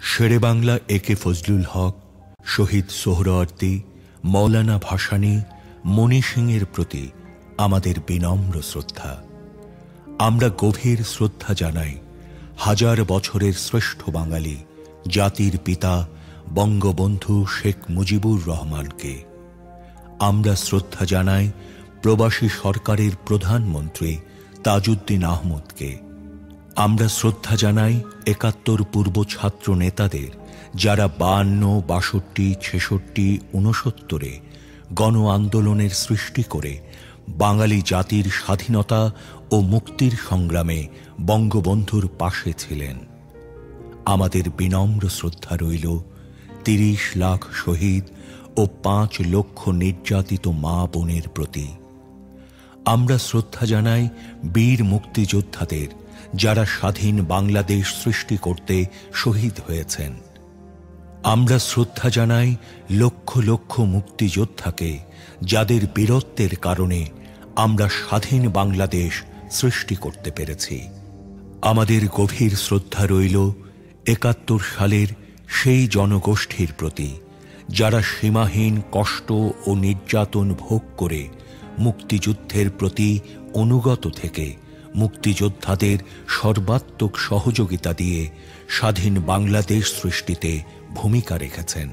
শেরে বাংলা একে ফজলুল হক, শহীদ সোহরাওয়ার্দী, মৌলানা ভাসানী, মণি সিংয়ের প্রতি আমাদের বিনম্র শ্রদ্ধা। আমরা গভীর শ্রদ্ধা জানাই হাজার বছরের শ্রেষ্ঠ বাঙালি জাতির পিতা বঙ্গবন্ধু শেখ মুজিবুর রহমানকে। আমরা শ্রদ্ধা জানাই প্রবাসী সরকারের প্রধানমন্ত্রী তাজউদ্দিন আহমদকে। আমরা শ্রদ্ধা জানাই ৭১ পূর্ব ছাত্র নেতাদের, যারা ৫২, ৬২, ৬৬, ৬৯-এ গণ আন্দোলনের সৃষ্টি করে বাঙালি জাতির স্বাধীনতা ও মুক্তির সংগ্রামে বঙ্গবন্ধুর পাশে ছিলেন। আমাদের বিনম্র শ্রদ্ধা রইল ৩০ লাখ শহীদ ও ৫ লক্ষ নির্যাতিত মা বোনের প্রতি। আমরা শ্রদ্ধা জানাই বীর মুক্তিযোদ্ধাদের, যারা স্বাধীন বাংলাদেশ সৃষ্টি করতে শহীদ হয়েছেন। আমরা শ্রদ্ধা জানাই লক্ষ লক্ষ মুক্তিযোদ্ধাকে, যাদের বীরত্বের কারণে আমরা স্বাধীন বাংলাদেশ সৃষ্টি করতে পেরেছি। আমাদের গভীর শ্রদ্ধা রইল ৭১ সালের সেই জনগোষ্ঠীর প্রতি, যারা সীমাহীন কষ্ট ও নির্যাতন ভোগ করে মুক্তিযুদ্ধের প্রতি অনুগত থেকে মুক্তিযোদ্ধাদের সর্বাত্মক সহযোগিতা দিয়ে স্বাধীন বাংলাদেশ সৃষ্টিতে ভূমিকা রেখেছেন।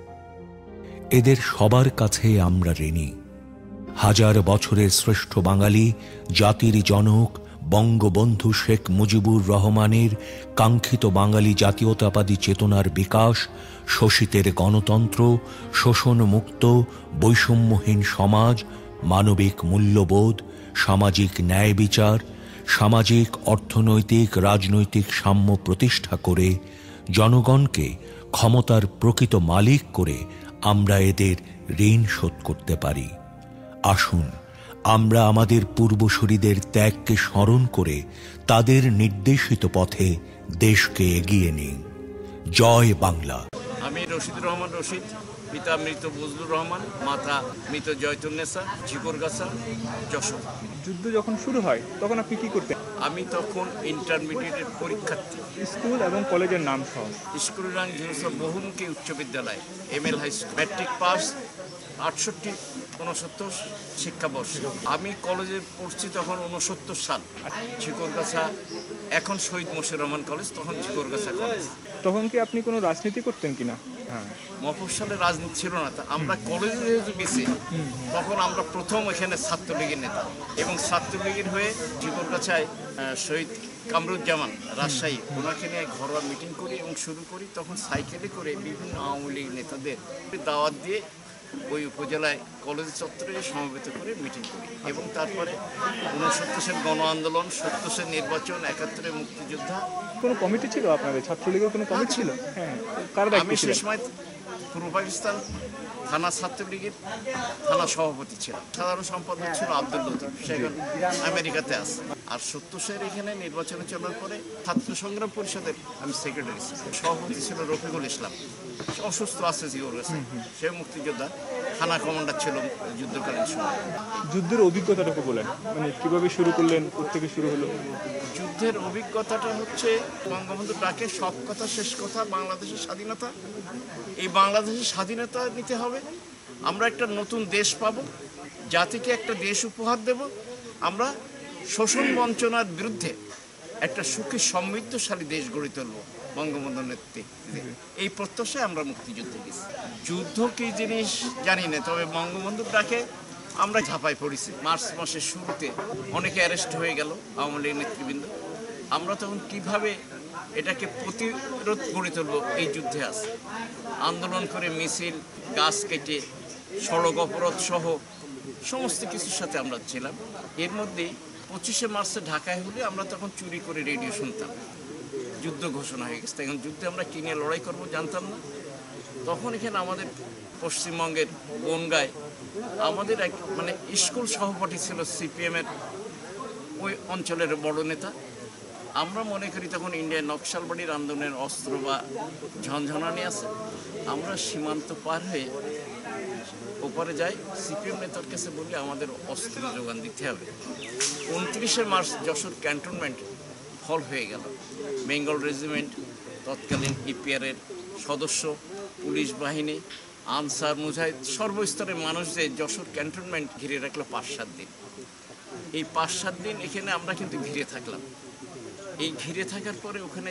এদের সবার কাছে আমরা ঋণী। হাজার বছরের শ্রেষ্ঠ বাঙালি জাতির জনক বঙ্গবন্ধু শেখ মুজিবুর রহমানের কাঙ্ক্ষিত বাঙালি জাতীয়তাবাদী চেতনার বিকাশ, শোষিতের গণতন্ত্র, শোষণমুক্ত বৈষম্যহীন সমাজ, মানবিক মূল্যবোধ, সামাজিক ন্যায় বিচার, সামাজিক অর্থনৈতিক রাজনৈতিক সাম্য প্রতিষ্ঠা করে জনগণকে ক্ষমতার প্রকৃত মালিক করে আমরা এদের ঋণ শোধ করতে পারি। আসুন আমরা আমাদের পূর্বসূরীদের ত্যাগকে স্মরণ করে তাদের নির্দেশিত পথে দেশকে এগিয়ে নিই। জয় বাংলা। আমি রশিদুর রহমান রশিদ, পিতা মৃত বজলুর রহমান, মাতা মৃত জয়তুন্নেসা, ঝিকরগাছা, যশোর। যুদ্ধ যখন শুরু হয় তখন আপনি কি করতেন? আমি তখন ইন্টারমিডিয়েটের পরীক্ষার্থী। স্কুল এবং কলেজের নাম সহ? স্কুল রাং বহুমুখী উচ্চ বিদ্যালয়, ML high school, matric pass 68-69 শিক্ষাবর্ষ। আমি কলেজে পড়ছি তখন 69 সাল, ঝিকরগাছা, এখন শহীদ মশিউর রহমান কলেজ, তখন ঝিকরগাছা কলেজ। তখন কি আপনি কোনো রাজনীতি করতেন কিনা? মফস্বলে রাজনীতি ছিল না, আমরা কলেজে গেছি তখন আমরা প্রথম এখানে ছাত্রলীগের নেতা, এবং ছাত্রলীগের হয়ে ঝিকরগাছায় শহীদ কামরুজ্জামান রাজশাহী, ওনাকে নিয়ে ঘরোয়া মিটিং করি এবং শুরু করি। তখন সাইকেলে করে বিভিন্ন আওয়ামী লীগ নেতাদের দাওয়াত দিয়ে ওই উপজেলায় কলেজ চত্বরে সমবেত করে মিটিং করি, এবং তারপরে 69-এর গণ আন্দোলন, 70-এর নির্বাচন, 71-এর মুক্তিযোদ্ধা। কোনো কমিটি ছিল আপনাদের ছাত্রলীগের? কোনো কমিটি ছিল? হ্যাঁ। আমি সে সময় পূর্ব পাকিস্তান থানা ছাত্রলীগের থানা সভাপতি ছিলাম। সাধারণ সম্পাদক ছিল আব্দুল লতিফ, সে এখন আমেরিকাতে আছে। আর 70-এর এখানে নির্বাচনে চলার পরে ছাত্র সংগ্রাম পরিষদের আমি সেক্রেটারি ছিলাম। সভাপতি ছিল রফিকুল ইসলাম, অসুস্থ আছে ঝিকরগাছা, সে মুক্তিযোদ্ধা, থানা কমান্ডার ছিল যুদ্ধকালীন সময়। যুদ্ধের অভিজ্ঞতাটাকে বলেন, মানে কিভাবে শুরু করলেন, কোথেকে শুরু হলো? যুদ্ধের অভিজ্ঞতাটা হচ্ছে বঙ্গবন্ধু ডাকে সব কথা শেষ কথা, বাংলাদেশের স্বাধীনতা। এই বাংলাদেশের স্বাধীনতা নিতে হবে, আমরা একটা নতুন দেশ পাব, জাতিকে একটা দেশ উপহার দেব, আমরা শোষণ বঞ্চনার বিরুদ্ধে একটা সুখী সমৃদ্ধশালী দেশ গড়ে তুলব বঙ্গবন্ধুর নেতৃত্বে। এই প্রত্যাশায় আমরা মুক্তিযুদ্ধে গেছি। যুদ্ধ কি জিনিস জানি না, তবে বঙ্গবন্ধুর ডাকে আমরা ঝাঁপাই পড়েছি। মার্চ মাসের শুরুতে অনেকে অ্যারেস্ট হয়ে গেল আওয়ামী লীগ নেতৃবৃন্দ। আমরা তখন কিভাবে এটাকে প্রতিরোধ গড়ে তুলব এই যুদ্ধে আছে আন্দোলন করে, মিছিল, গাছ কেটে, সড়ক অবরোধ সহ সমস্ত কিছুর সাথে আমরা ছিলাম। এর মধ্যেই 25শে মার্চে ঢাকায় হলে আমরা তখন চুরি করে রেডিও শুনতাম, যুদ্ধ ঘোষণা হয়ে গেছে। এখন যুদ্ধে আমরা কি নিয়ে লড়াই করবো জানতাম না। তখন এখানে আমাদের পশ্চিমবঙ্গের বনগাঁয় আমাদের এক স্কুল সহপাঠী ছিল সিপিএমের ওই অঞ্চলের বড় নেতা। আমরা মনে করি তখন ইন্ডিয়ান নকশালবাড়ির আন্দোলনের অস্ত্র বা ঝনঝনানি আছে। আমরা সীমান্ত পার হয়ে ওপারে যাই, সিপিএম নেতার কাছে বলি আমাদের অস্ত্র যোগান দিতে হবে। 29শে মার্চ যশোর ক্যান্টনমেন্ট ফল হয়ে গেল। বেঙ্গল রেজিমেন্ট, তৎকালীন ইপিআরের সদস্য, পুলিশ বাহিনী, আনসার, মুজাহিদ, সর্বস্তরের মানুষ যে যশোর ক্যান্টনমেন্ট ঘিরে রাখলো 5-7 দিন। এই 5-7 দিন এখানে আমরা কিন্তু ঘিরে থাকলাম। এই ঘিরে থাকার পরে ওখানে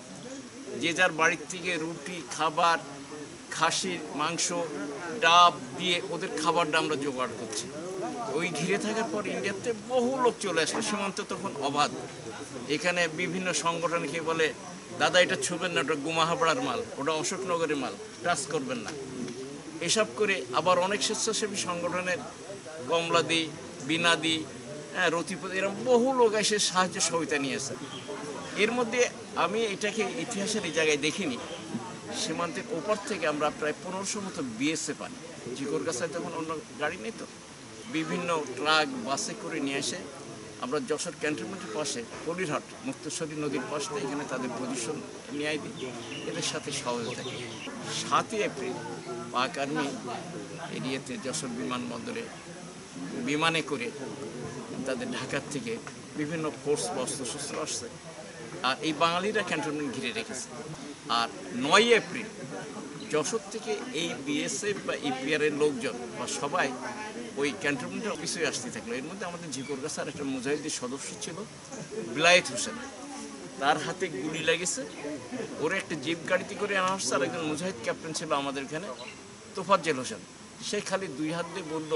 যে যার বাড়ির থেকে রুটি, খাবার, খাসির মাংস, ডাব দিয়ে ওদের খাবারটা আমরা জোগাড় করছি। ওই ঘিরে থাকার পর ইন্ডিয়াতে বহু লোক চলে আসলো। সীমান্ত তখন অবাধ। এখানে বিভিন্ন সংগঠনকে বলে, দাদা এটা ছুবেন না, ওটা গুমাহাপাড়ার মাল, ওটা অশোকনগরের মাল, টাচ করবেন না, এসব করে। আবার অনেক স্বেচ্ছাসেবী সংগঠনের কমলাদি, বিনাদি, রতিপতি, এরকম বহু লোক এসে সাহায্য সহায়তা নিয়েছে। এর মধ্যে আমি এটাকে ইতিহাসের এই জায়গায় দেখিনি, সীমান্তের ওপার থেকে আমরা প্রায় 1500 মতো বিএসএফ আনি। ঝিকরগাছায় তখন অন্য গাড়ি নেই, তো বিভিন্ন ট্রাক বাসে করে নিয়ে এসে আমরা যশোর ক্যান্টনমেন্টের পাশে পলিরহাট মুক্তেশ্বরী নদীর পাশে এখানে তাদের পজিশন নিয়ে দিই, এদের সাথে সহযোগিতা করি। 7ই এপ্রিল পাক আর্মি এরিয়াতে যশোর বিমানবন্দরে বিমানে করে তাদের ঢাকার থেকে বিভিন্ন ফোর্স বা অস্ত্রশস্ত্র আসছে, আর এই বাঙালিরা ক্যান্টনমেন্ট ঘিরে রেখেছে। আর 9ই এপ্রিল যশোর থেকে এই বিএসএফ বা ইপিআরের লোকজন বা সবাই ওই ক্যান্টনমেন্টের অফিসে আসতে থাকলো। এর মধ্যে আমাদের ঝিকরগাছার একটা মুজাহিদের সদস্য ছিল বিলায়েত হোসেন, তার হাতে গুলি লেগেছে। ওরা একটা জিপ গাড়িতে করে আনা হচ্ছে। আর একজন মুজাহিদ ক্যাপ্টেন ছিল আমাদের এখানে, তোফাজ্জেল হোসেন, সে খালি 2 হাত দিয়ে বলল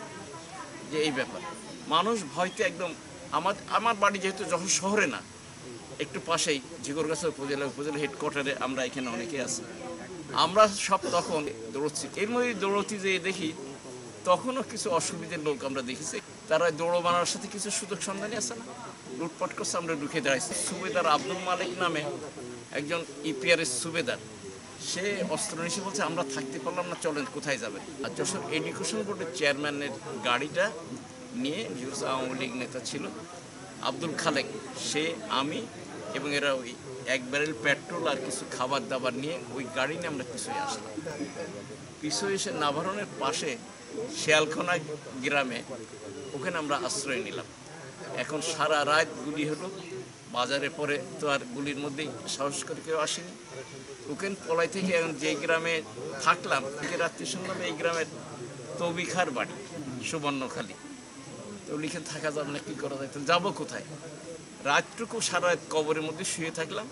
যে এই ব্যাপার। মানুষ ভয়তে একদম, আমার বাড়ি যেহেতু যশোর শহরে না, একটু পাশেই ঝিকরগাছা উপজেলা হেডকোয়ার্টারে আমরা এখানে অনেকে আছি, আমরা সব তখন দৌড়চ্ছি। এর মধ্যে দৌড়তি যে দেখি তখনও কিছু অসুবিধার লোক আমরা দেখেছি, তারা দৌড় বানানোর সাথে কিছু সুযোগ সন্ধানী আছে না, লুটপাট করছে। আমরা ঢুকে দাঁড়াইছি। সুবেদার আব্দুল মালিক নামে একজন ইপিআরের সুবেদার, সে অস্ত্র নিয়ে বলছে আমরা থাকতে পারলাম না, চলেন কোথায় যাবেন। আর যশোর এডুকেশন বোর্ডের চেয়ারম্যানের গাড়িটা নিয়ে আওয়ামী লীগ নেতা ছিল আব্দুল খালেক, সে, আমি এবং এরা ওই 1 ব্যারেল পেট্রোল আর কিছু খাবার দাবার নিয়ে ওই গাড়ি নিয়ে আমরা পিছুয়ে আসলাম। পিছুয়ে এসে নাভারণের পাশে শিয়ালখোনা গ্রামে ওখানে আমরা আশ্রয় নিলাম। এখন সারা রাত গুলি হলো, বাজারে পরে তো আর গুলির মধ্যেই সাহস করে কেউ আসেনি। ওখানে পলাই থেকে এখন যে গ্রামে থাকলাম, রাত্রি শুনলাম এই গ্রামের তবিখার বাড়ি সুবর্ণখালী। তো লিখে থাকা যাবে না, কী করা যায়, তো যাবো কোথায়? রাতটুকু সারা রাত কবরের মধ্যে শুয়ে থাকলাম।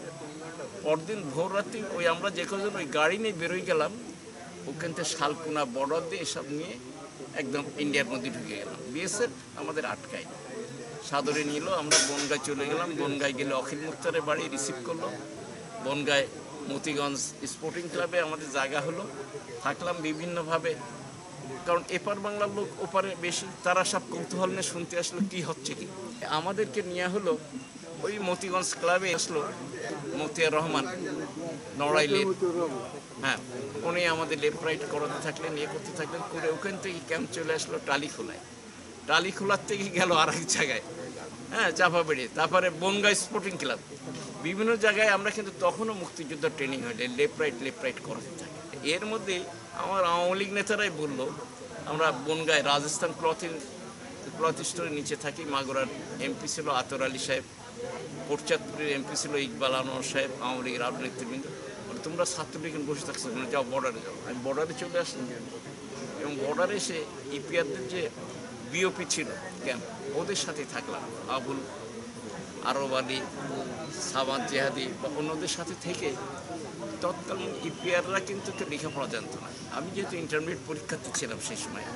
পরদিন ভোর রাত্রি ওই আমরা যে কজন ওই গাড়ি নিয়ে বেরোই গেলাম, ওখান থেকে শালকুনা বর্ডার দিয়ে এসব নিয়ে একদম ইন্ডিয়ার মধ্যে ঢুকে গেলাম। বিএসএফ আমাদের আটকায়, সাদরে নিল। আমরা বনগাঁ চলে গেলাম। বনগাঁ গেলে অখিল মুক্তারের বাড়ি রিসিভ করলো। বনগাঁয় মতিগঞ্জ স্পোর্টিং ক্লাবে আমাদের জায়গা হলো, থাকলাম বিভিন্নভাবে। কারণ এপার বাংলার লোক ওপারে বেশি, তারা সব কৌতূহল নিয়ে শুনতে আসলো কী হচ্ছে কি। আমাদেরকে নিয়ে হলো ওই মতিগঞ্জ ক্লাবে আসলো মতিয়ার রহমান নড়াইলের, হ্যাঁ, উনি আমাদের লেফট রাইট করাতে থাকলেন, ইয়ে করতে থাকলেন করে ওখান থেকে ক্যাম্প চলে আসলো টালিখোলায়। টালিখোলার থেকে গেল আর এক জায়গায়, হ্যাঁ, চাপাবেড়ে, তারপরে বনগাঁ স্পোর্টিং ক্লাব, বিভিন্ন জায়গায় আমরা কিন্তু তখনও মুক্তিযুদ্ধ ট্রেনিং হইলে লেফট রাইট করাতে থাকি। এর মধ্যে আমার আওয়ামী লীগ নেতারাই বলল, আমরা বনগাঁয় রাজস্থান ক্লথ স্টোরের নিচে থাকি। মাগুরার এমপি ছিল আতর আলী সাহেব, কোটচাঁদপুরের এমপি ছিল ইকবাল আনোয়ার সাহেব, আওয়ামী লীগের আরও নেতৃবৃন্দ। তোমরা ছাত্রলীগ বসে থাকছো, যাও বর্ডারে যাও। আমি বর্ডারে চলে আসলাম এবং বর্ডারে এসে ইপিআরদের যে বিওপি ছিল ক্যাম্প, ওদের সাথে থাকলাম। আবুল আরব আলী, সাবাদ জেহাদি বা অন্যদের সাথে থেকে তৎকালীন ইপিআররা কিন্তু লেখাপড়া জানতো না। আমি যেহেতু ইন্টারমিডিয়েট পরীক্ষার্থী ছিলাম সেই সময়,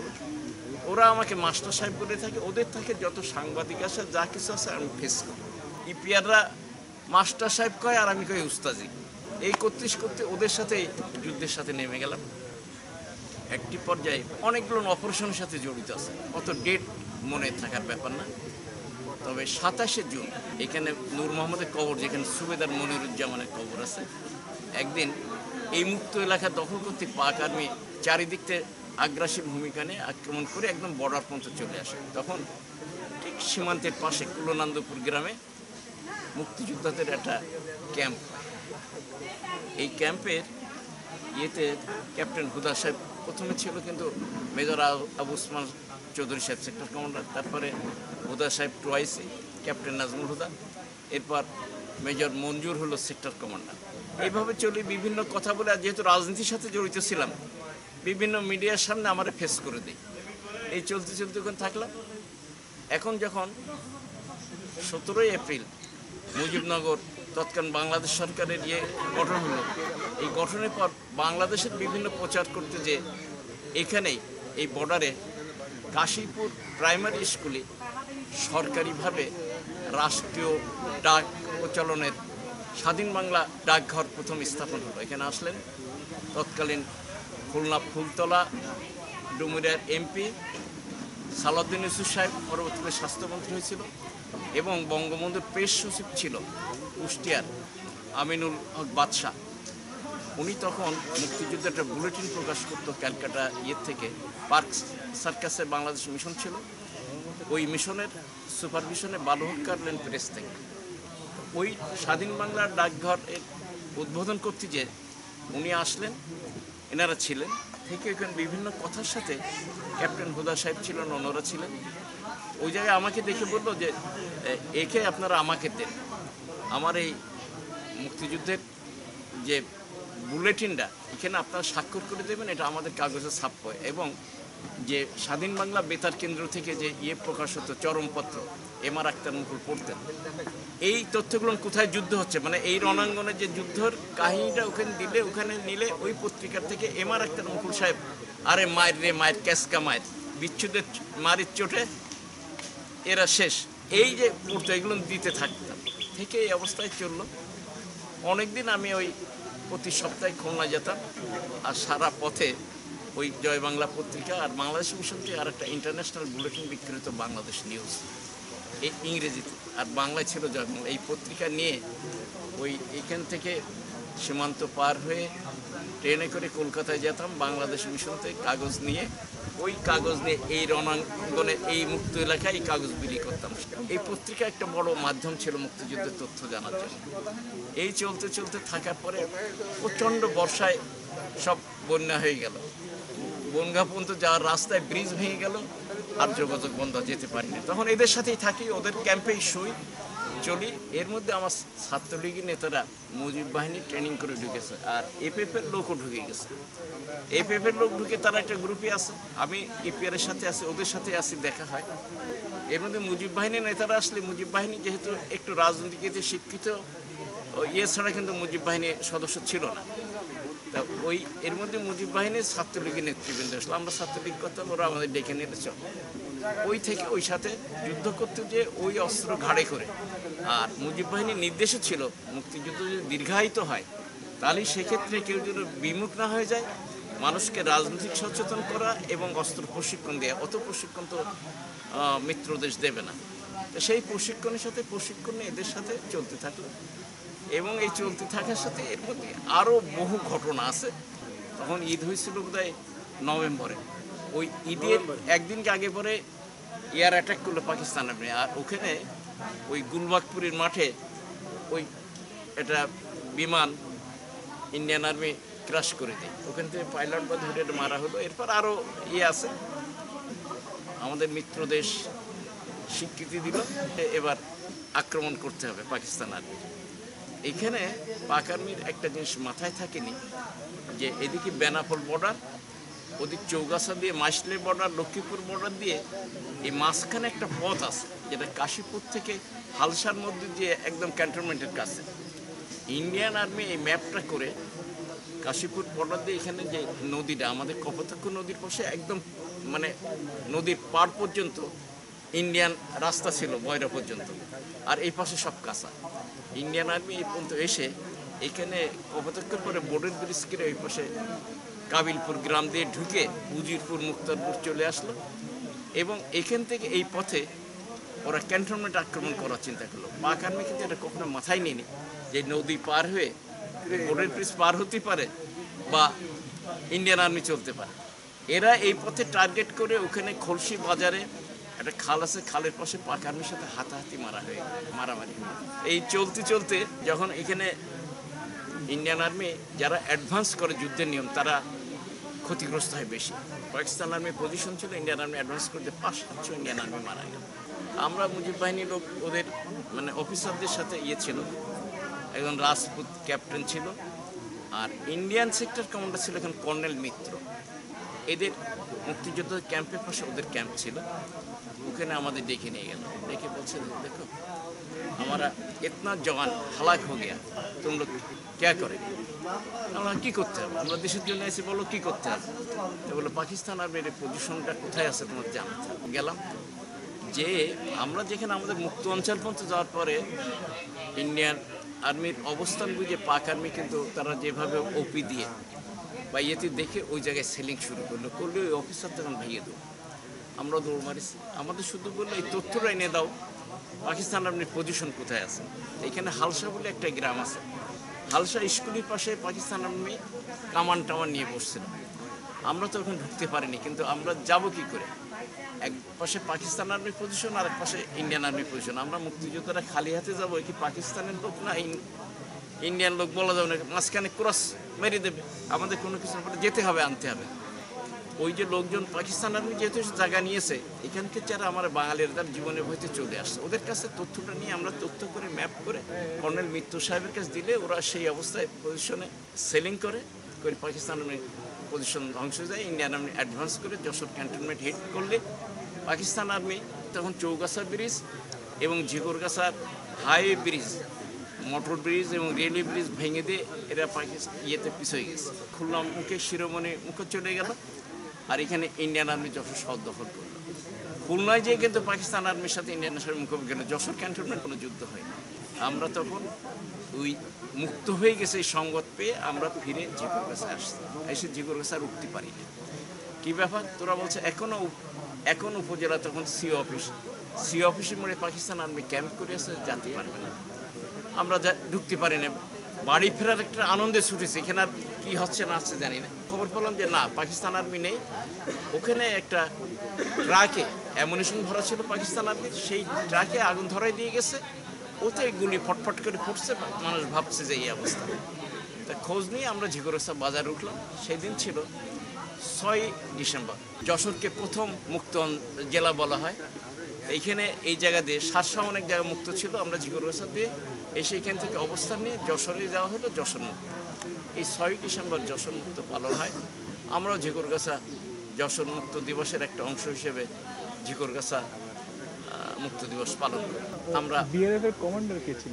ওরা আমাকে মাস্টার সাহেব করে থাকে। ওদের থেকে যত সাংবাদিক আসে, যা কিছু আছে আমি ফেস করি। ইপিআররা মাস্টার সাহেব কয় আর আমি কই উস্তাজি। এই করতে ওদের সাথে যুদ্ধের সাথে নেমে গেলাম। একটি পর্যায়ে অনেকগুলো অপারেশনের সাথে জড়িত আছে, অত ডেট মনে থাকার ব্যাপার না। তবে 27শে জুন এখানে নূর মোহাম্মদের কবর, যেখানে সুবেদার মনিরুজ্জামানের কবর আছে, একদিন এই মুক্ত এলাকা দখল করতে পাক আর্মি চারিদিক থেকে আগ্রাসী ভূমিকা নিয়ে আক্রমণ করে একদম বর্ডার পর্যন্ত চলে আসে। তখন ঠিক সীমান্তের পাশে কুলনন্দপুর গ্রামে মুক্তিযোদ্ধাদের একটা ক্যাম্প। এই ক্যাম্পের ইয়েতে ক্যাপ্টেন হুদা সাহেব প্রথমে ছিল, কিন্তু মেজর আবু উসমান চৌধুরী সাহেব সেক্টর কমান্ডার, তারপরে হুদা সাহেব টুয়াইসি, ক্যাপ্টেন নাজমুল হুদা, এরপর মেজর মঞ্জুর হলো সেক্টর কমান্ডার। এইভাবে চলি বিভিন্ন কথা বলে, আর যেহেতু রাজনীতির সাথে জড়িত ছিলাম বিভিন্ন মিডিয়ার সামনে আমার ফেস করে দিই। এই চলতে চলতে ওখানে থাকলাম। এখন যখন 17 এপ্রিল মুজিবনগর তৎকালীন বাংলাদেশ সরকারের গঠন হলো, এই গঠনের পর বাংলাদেশের বিভিন্ন প্রচার করতে যে এখানেই এই বর্ডারে কাশীপুর প্রাইমারি স্কুলে সরকারিভাবে রাষ্ট্রীয় ডাক প্রচলনের স্বাধীন বাংলা ডাকঘর প্রথম স্থাপন হলো। এখানে আসলেন তৎকালীন খুলনা ফুলতলা ডুমুরিয়ার এমপি সালাউদ্দিন ইউসুফ সাহেব, পরবর্তীতে স্বাস্থ্যমন্ত্রী হয়েছিল, এবং বঙ্গবন্ধুর প্রেস সচিব ছিল কুষ্টিয়ার আমিনুল হক বাদশাহ। উনি তখন মুক্তিযুদ্ধের একটা বুলেটিন প্রকাশ করতো ক্যালকাটা থেকে, পার্ক সার্কাসের বাংলাদেশ মিশন ছিল, ওই মিশনের সুপারভিশনে বালুহক কাটলেন প্রেস থেকে। ওই স্বাধীন বাংলার ডাকঘরের উদ্বোধন করতে যে উনি আসলেন, এনারা ছিলেন থেকে ওইখানে বিভিন্ন কথার সাথে ক্যাপ্টেন হুদা সাহেব ছিলেন, অন্যরা ছিলেন। ওই জায়গায় আমাকে দেখে বললো যে একে আপনারা আমাকে দেন, আমার এই মুক্তিযুদ্ধের যে বুলেটিনটা এখানে আপনারা স্বাক্ষর করে দেবেন, এটা আমাদের কাগজে ছাপ্য, এবং যে স্বাধীন বাংলা বেতার কেন্দ্র থেকে যে প্রকাশ হতো চরমপত্র, এমআর আক্তার মুকুল পড়তেন। এই তথ্যগুলো কোথায় যুদ্ধ হচ্ছে, মানে এই রণাঙ্গনে যে যুদ্ধর কাহিনীটা ওখানে দিলে, ওখানে নিলে ওই পত্রিকার থেকে এমআর আক্তার মুকুল সাহেব, আরে মায়ের রে মায়ের, ক্যাসকা মায়ের, বিচ্ছুদের মারির চোটে এরা শেষ, এই যে পড়তো, এগুলো দিতে থাকতাম। থেকে এই অবস্থায় চললো অনেকদিন। আমি ওই প্রতি সপ্তাহে খুলনা যেতাম, আর সারা পথে ওই জয় বাংলা পত্রিকা আর বাংলাদেশ মিশন থেকে আর একটা ইন্টারন্যাশনাল বুলেটিন বিক্রিত বাংলাদেশ নিউজ, এই ইংরেজিতে, আর বাংলায় ছিল জয় বাংলা। এই পত্রিকা নিয়ে ওই এখান থেকে সীমান্ত পার হয়ে ট্রেনে করে কলকাতায় যেতাম, বাংলাদেশ মিশন থেকে কাগজ নিয়ে, ওই কাগজ নিয়ে এই রণাঙ্গনে এই মুক্ত এলাকায় এই কাগজ বিলি করতাম। এই পত্রিকা একটা বড় মাধ্যম ছিল মুক্তিযুদ্ধের তথ্য জানার জন্য। এই চলতে চলতে থাকার পরে প্রচণ্ড বর্ষায় সব বন্যা হয়ে গেল, বনগাঁ পর্যন্ত যাওয়ার রাস্তায় ব্রিজ ভেঙে গেল, আর যোগাযোগ বন্ধ, যেতে পারিনি। তখন এদের সাথেই থাকি, ওদের ক্যাম্পেই শুই, চলি। এর মধ্যে আমার ছাত্রলীগের নেতারা মুজিব বাহিনী ট্রেনিং করে ঢুকেছে, আর এপিএফের লোকও ঢুকে গেছে। এপিএফের লোক ঢুকে তারা একটা গ্রুপে আছে, আমি ইপিআরের সাথে আছি, ওদের সাথে আসি, দেখা হয়। এর মধ্যে মুজিব বাহিনীর নেতারা আসলে, মুজিব বাহিনী যেহেতু একটু রাজনীতিতে শিক্ষিত, ছাড়া কিন্তু মুজিব বাহিনীর সদস্য ছিল না। তা ওই এর মধ্যে মুজিব বাহিনীর ছাত্রলীগের নেতৃবৃন্দ আসলো, আমরা ছাত্রলীগ করতাম, ওরা আমাদের ডেকে নিয়ে চল। ওই থেকে ওই সাথে যুদ্ধ করতে যে ওই অস্ত্র ঘাড়ে করে, আর মুজিব বাহিনীর নির্দেশও ছিল মুক্তিযুদ্ধ যদি দীর্ঘায়িত হয় তাহলে সেক্ষেত্রে কেউ যেন বিমুখ না হয়ে যায়, মানুষকে রাজনৈতিক সচেতন করা এবং অস্ত্র প্রশিক্ষণ দেওয়া। অত প্রশিক্ষণ তো মিত্র দেশ দেবে না। তো সেই প্রশিক্ষণের সাথে প্রশিক্ষণ নিয়ে এদের সাথে চলতে থাকলো, এবং এই চলতে থাকার সাথে এর মধ্যে আরও বহু ঘটনা আছে। তখন ঈদ হয়েছিল বোধহয় নভেম্বরে, ওই ঈদের একদিনকে আগে পরে এয়ার অ্যাটাক করলো পাকিস্তানের মেয়ে, আর ওখানে ওই গুলবাগপুরের মাঠে ওই একটা বিমান ইন্ডিয়ান আর্মি ক্রাশ করে দেয়, ওখান থেকে পাইলট বা ধরে মারা হলো। এরপর আরও আছে, আমাদের মিত্র দেশ স্বীকৃতি দিল এবার আক্রমণ করতে হবে পাকিস্তান আর্মি। এইখানে পাক আর্মির একটা জিনিস মাথায় থাকেনি যে এদিকে বেনাপোল বর্ডার, ওদিক চৌগাছা দিয়ে মাইসলে বর্ডার, লক্ষ্মীপুর বর্ডার দিয়ে এই মাঝখানে একটা পথ আছে যেটা কাশীপুর থেকে হালসার মধ্যে দিয়ে একদম ক্যান্টনমেন্টের কাছে। ইন্ডিয়ান আর্মি এই ম্যাপটা করে কাশীপুর বর্ডার দিয়ে এখানে যে নদীটা, আমাদের কপোতাক্ষ নদীর পাশে একদম মানে নদীর পাড় পর্যন্ত ইন্ডিয়ান রাস্তা ছিল, বয়রা পর্যন্ত, আর এই পাশে সব কাঁচা। ইন্ডিয়ান আর্মি এই পর্যন্ত এসে এখানে কপোতাক্ষের পরে বোর্ডের ব্রিজ করে ওই পাশে কাবিলপুর গ্রাম দিয়ে ঢুকে উজিরপুর মুক্তারপুর চলে আসলো, এবং এখান থেকে এই পথে ওরা ক্যান্টনমেন্ট আক্রমণ করার চিন্তা করলো। পাক আর্মি কিন্তু এটা কখনো মাথায় নিয়নি যে নদী পার হয়ে বোর্ডের ব্রিজ পার হতে পারে বা ইন্ডিয়ান আর্মি চলতে পারে। এরা এই পথে টার্গেট করে ওখানে খলসি বাজারে একটা খাল আছে, খালের পাশে পাক আর্মির সাথে হাতাহাতি মারামারি। এই চলতে চলতে যখন এখানে ইন্ডিয়ান আর্মি যারা অ্যাডভান্স করে যুদ্ধের নিয়ম, তারা ক্ষতিগ্রস্ত হয় বেশি। পাকিস্তান আর্মির পজিশন ছিল, ইন্ডিয়ান আর্মি অ্যাডভান্স করতে 500 ইন্ডিয়ান আর্মি মারা গেল। আমরা মুজিব বাহিনীর লোক ওদের মানে অফিসারদের সাথে ছিল, একজন রাজপুত ক্যাপ্টেন ছিল, আর ইন্ডিয়ান সেক্টর কমান্ডার ছিল এখন কর্নেল মিত্র। এদের মুক্তিযুদ্ধ ক্যাম্পের পাশে ওদের ক্যাম্প ছিল, ওখানে আমাদের ডেকে নিয়ে গেল। ডেকে বলছে, দেখো हमारा इतना जवान हलाक हो गया, तुम लोग क्या करेंगे? আমরা কি করতে হবে, আমরা দেশের জন্য এসে বলো কি করতে হবে। তো বললো পাকিস্তান আর্মির পজিশনটা কোথায় আছে তোমার জানতে হবে। গেলাম, যে আমরা যেখানে আমাদের মুক্ত অঞ্চল পর্যন্ত যাওয়ার পরে ইন্ডিয়ান আর্মির অবস্থান বুঝে পাক আর্মি কিন্তু তারা যেভাবে ওপি দিয়ে বা ইয়েতে দেখে ওই জায়গায় সেলিং শুরু করলে ওই অফিসার তখন ভেঙে দেবো। আমরা দৌড় মারিছি, আমাদের শুধু বললো এই তথ্যটা এনে দাও পাকিস্তান আর্মির পজিশন কোথায় আছে। এখানে হালসা বলে একটা গ্রাম আছে, হালসা স্কুলের পাশে পাকিস্তান আর্মি কামান টামান নিয়ে বসছিল। আমরা তো ওখানে ঢুকতে পারিনি, কিন্তু আমরা যাব কি করে? এক পাশে পাকিস্তান আর্মির পজিশন আর এক পাশে ইন্ডিয়ান আর্মির পজিশন। আমরা মুক্তিযোদ্ধারা খালি হাতে যাবো, কি পাকিস্তানের লোক না ইন্ডিয়ান লোক বলা যাবে না, মাঝখানে ক্রস মেরে দেবে, আমাদের কোনো কিছু যেতে হবে, আনতে হবে। ওই যে লোকজন পাকিস্তান আর্মি যেহেতু জায়গা নিয়েছে, এখানকে যারা আমার বাঙালির তার জীবনের বইতে চলে আসছে, ওদের কাছে তথ্যটা নিয়ে আমরা তথ্য করে ম্যাপ করে কর্নেল মিত্র সাহেবের কাছে দিলে ওরা সেই অবস্থায় পজিশনে সেলিং করে পাকিস্তান আর্মি পজিশন ধ্বংস হয়ে যায়। ইন্ডিয়ান আর্মি অ্যাডভান্স করে যশোর ক্যান্টনমেন্ট হিট করলে পাকিস্তান আর্মি তখন চৌগাছা ব্রিজ এবং ঝিগরগাছার হাইওয়ে ব্রিজ, মোটর ব্রিজ এবং রেলওয়ে ব্রিজ ভেঙে দিয়ে এরা পাকিস্তান ইয়েতে পিছিয়ে গেছে। খুলনা মুখে শিরোমণি মুখে চলে গেল, আর এখানে ইন্ডিয়ান আর্মি যশোর শহর দখল করলো। খুলনায় যেয়ে কিন্তু পাকিস্তান আর্মির সাথে ইন্ডিয়ান আর্মির মুখোমুখি গেল, যশোর ক্যান্টনমেন্ট কোনো যুদ্ধ হয়নি। আমরা তখন ওই মুক্ত হয়ে গেছে এই সংবাদ পেয়ে আমরা ফিরে ঝিগরগাছা আসছি, এসে ঝিগরগাছা আর উঠতে পারিনি। কী ব্যাপার তোরা বলছে এখন উপজেলা তখন সি অফিসের মোড়ে পাকিস্তান আর্মি ক্যাম্প করে আছে, যেতে পারবে না, আমরা ঢুকতে পারি না। বাড়ি ফেরার একটা আনন্দে ছুটেছে, এখানে আর কী হচ্ছে না হচ্ছে জানি না। খবর পেলাম যে না, পাকিস্তান আর্মি নেই। ওখানে একটা ট্রাকে অ্যামুনিশন ভরা ছিল পাকিস্তান আর্মির, সেই ট্রাকে আগুন ধরাই দিয়ে গেছে, ওতে গুলি ফটফট করে ফুটছে, মানুষ ভাবছে যে এই অবস্থা। তা খোঁজ নিয়ে আমরা ঝিগরগাছা বাজারে উঠলাম। সেই দিন ছিল 6 ডিসেম্বর। যশোরকে প্রথম মুক্ত জেলা বলা হয়। এইখানে এই জায়গা দিয়ে সাতশো অনেক জায়গা মুক্ত ছিল, আমরা ঝিগরগাছা দিয়ে এসে এখান থেকে অবস্থান নিয়ে যশোরে যাওয়া হলো, যশোর মুক্ত। এই 6 ডিসেম্বর যশোর মুক্ত পালন হয়। আমরাও ঝিগরগাছা যশোর মুক্ত দিবসের একটা অংশ হিসেবে ঝিগরগাছা মুক্ত দিবস পালন করি। আমরা বিএলএফের কমান্ডার কে ছিল?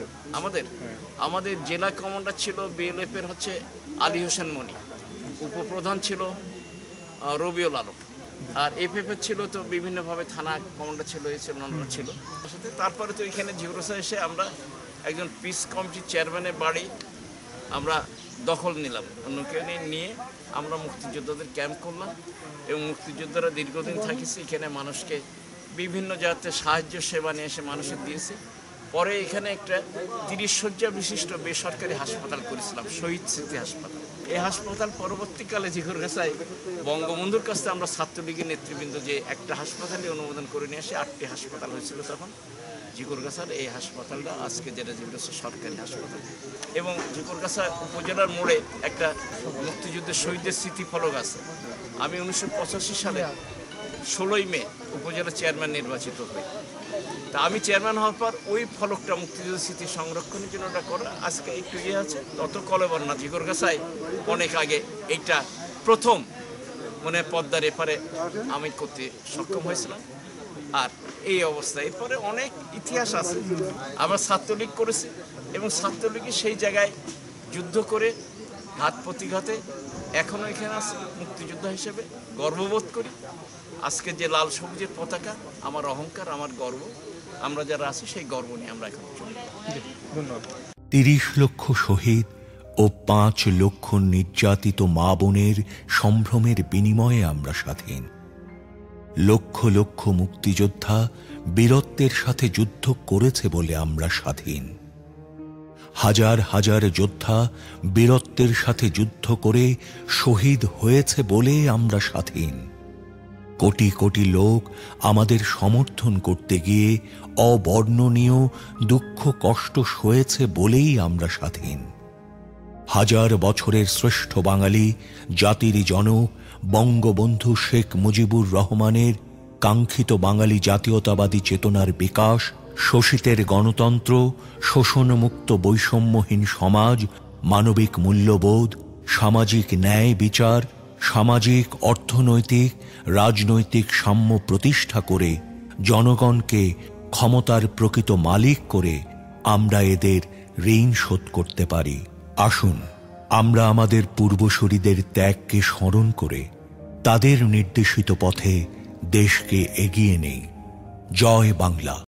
আমাদের জেলা কমান্ডার ছিল বিএলএফের হচ্ছে আলী হোসেন মনি, উপপ্রধান ছিল রবিউল আলম, আর এফএফের ছিল তো বিভিন্নভাবে থানা কমান্ডার ছিল, এই ছিল অন্যরা ছিল। তারপরে তো এখানে ঝিগরগাছা এসে আমরা একজন পিস কমিটির চেয়ারম্যানের বাড়ি আমরা দখল নিলাম, অন্যকে নিয়ে আমরা মুক্তিযোদ্ধাদের ক্যাম্প করলাম এবং মুক্তিযোদ্ধারা দীর্ঘদিন থাকিছি এখানে, মানুষকে বিভিন্ন জায়গাতে সাহায্য সেবা নিয়ে এসে মানুষের দিয়েছে। পরে এখানে একটা 30 শয্যা বিশিষ্ট বেসরকারি হাসপাতাল করেছিলাম, শহীদ স্মৃতি হাসপাতাল। এই হাসপাতাল পরবর্তীকালে ঝিগরগাছায় বঙ্গবন্ধুর কাছে আমরা ছাত্রলীগের নেতৃবৃন্দ যে একটা হাসপাতালে অনুমোদন করে নিয়ে আসে, 8টি হাসপাতাল হয়েছিল তখন ঝিগরগাছার। এই হাসপাতালটা আজকে যেটা ঝিগরগাছা সরকারি হাসপাতাল। এবং ঝিগরগাছা উপজেলার মোড়ে একটা মুক্তিযুদ্ধের শহীদের স্মৃতিফলক আছে। আমি 1985 সালে 16ই মে উপজেলা চেয়ারম্যান নির্বাচিত হই। তা আমি চেয়ারম্যান হওয়ার পর ওই ফলকটা মুক্তিযুদ্ধ স্মৃতি সংরক্ষণের জন্য ওটা করা আজকে একটু ইয়ে আছে, তত কলেবর না। ঝিগরগাছায় অনেক আগে এইটা প্রথম মনে পদ্মার এপারে আমি করতে সক্ষম হয়েছিলাম। আর এই অবস্থা, এরপরে অনেক ইতিহাস আছে। আমরা ছাত্রলীগ করেছি এবং ছাত্রলীগই সেই জায়গায় যুদ্ধ করে ঘাত প্রতিঘাতে এখনও এখানে আছে। মুক্তিযোদ্ধা হিসেবে গর্ববোধ করি। আজকে যে লাল সবুজের পতাকা আমার অহংকার, আমার গর্ব। আমরা যারা আছি সেই গর্ব নিয়ে আমরা এখন চলি। ধন্যবাদ। 30 লক্ষ শহীদ ও 5 লক্ষ নির্যাতিত মা বোনের সম্ভ্রমের বিনিময়ে আমরা স্বাধীন। লক্ষ লক্ষ মুক্তিযোদ্ধা বীরত্বের সাথে যুদ্ধ করেছে বলে আমরা স্বাধীন। হাজার হাজার যোদ্ধা বীরত্বের সাথে যুদ্ধ করে শহীদ হয়েছে বলে আমরা স্বাধীন। কোটি কোটি লোক আমাদের সমর্থন করতে গিয়ে অবর্ণনীয় দুঃখ কষ্ট সয়েছে বলেই আমরা স্বাধীন। হাজার বছরের শ্রেষ্ঠ বাঙালি জাতির জনক বঙ্গবন্ধু শেখ মুজিবুর রহমানের কাঙ্ক্ষিত বাঙালি জাতীয়তাবাদী চেতনার বিকাশ শোষিতের গণতন্ত্র, শোষণমুক্ত বৈষম্যহীন সমাজ, মানবিক মূল্যবোধ, সামাজিক ন্যায় বিচার, সামাজিক, অর্থনৈতিক, রাজনৈতিক সাম্য প্রতিষ্ঠা করে জনগণকে ক্ষমতার প্রকৃত মালিক করে আমরা এদের ঋণ শোধ করতে পারি। আসুন আমরা আমাদের পূর্বসূরীদের ত্যাগকে স্মরণ করে তাদের নির্দেশিত পথে দেশকে এগিয়ে নেই। জয় বাংলা।